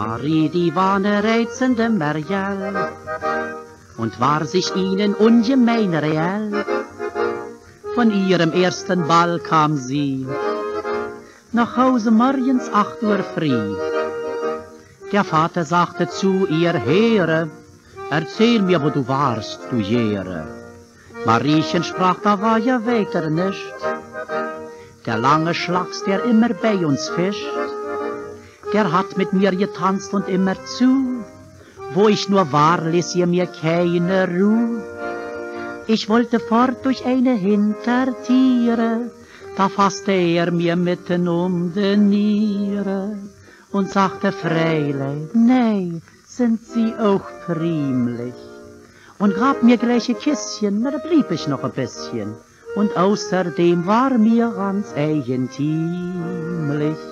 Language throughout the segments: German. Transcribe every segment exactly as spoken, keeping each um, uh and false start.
Marie, die war ne reizende Marielle und war sich ihnen ungemein reell. Von ihrem ersten Ball kam sie nach Hause morgens acht Uhr früh. Der Vater sagte zu ihr, Heere, erzähl mir, wo du warst, du Jere. Mariechen sprach, da war ja weiter nicht. Der lange Schlags, der immer bei uns fischt, der hat mit mir getanzt und immer zu. Wo ich nur war, ließ ihr mir keine Ruhe. Ich wollte fort durch eine Hintertiere, da fasste er mir mitten um die Niere und sagte, Freile, nee, sind Sie auch primlich. Und gab mir gleich ein Kisschen, na, da blieb ich noch ein bisschen. Und außerdem war mir ganz eigentümlich.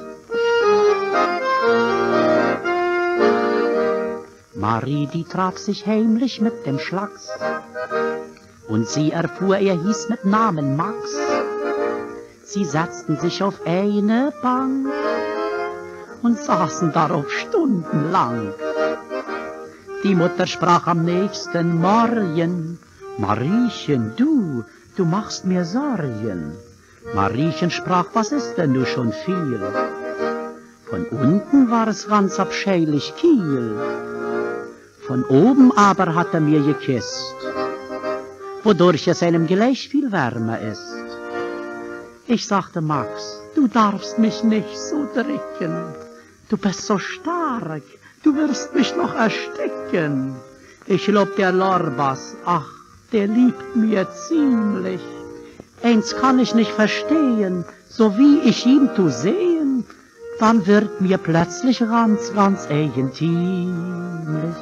Marie, die traf sich heimlich mit dem Schlags, und sie erfuhr, er hieß mit Namen Max. Sie setzten sich auf eine Bank und saßen darauf stundenlang. Die Mutter sprach am nächsten Morgen, Mariechen, du, du machst mir Sorgen. Mariechen sprach, was ist denn du schon viel? Von unten war es ganz abscheulich kiel, von oben aber hat er mir gekisst, wodurch es einem gleich viel wärmer ist. Ich sagte, Max, du darfst mich nicht so drücken, du bist so stark, du wirst mich noch ersticken. Ich lob der Lorbas, ach, der liebt mir ziemlich. Eins kann ich nicht verstehen, so wie ich ihn tu sehen, dann wird mir plötzlich ganz, ganz eigentümlich.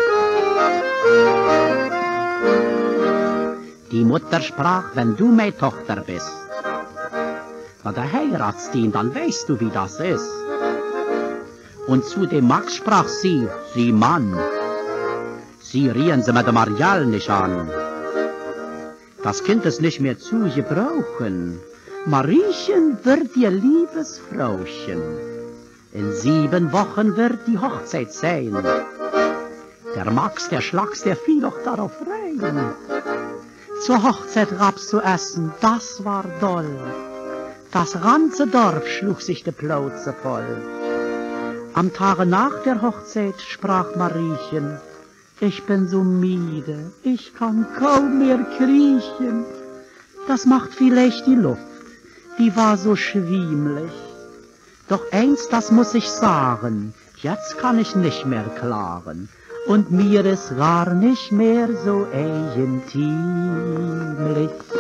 Die Mutter sprach, wenn du meine Tochter bist, na, da heiratst ihn, dann weißt du, wie das ist. Und zu dem Max sprach sie, sie Mann, sie riehen sie mit der Marielle nicht an. Das Kind ist nicht mehr zu gebrauchen. Mariechen wird ihr liebes Frauchen. In sieben Wochen wird die Hochzeit sein. Der Max, der Schlags, der fiel doch darauf rein. Zur Hochzeit gab's zu essen, das war doll. Das ganze Dorf schlug sich die Plauze voll. Am Tage nach der Hochzeit sprach Mariechen, ich bin so müde, ich kann kaum mehr kriechen. Das macht vielleicht die Luft, die war so schwiemlich. Doch eins, das muss ich sagen, jetzt kann ich nicht mehr klagen. Und mir ist gar nicht mehr so eigentümlich.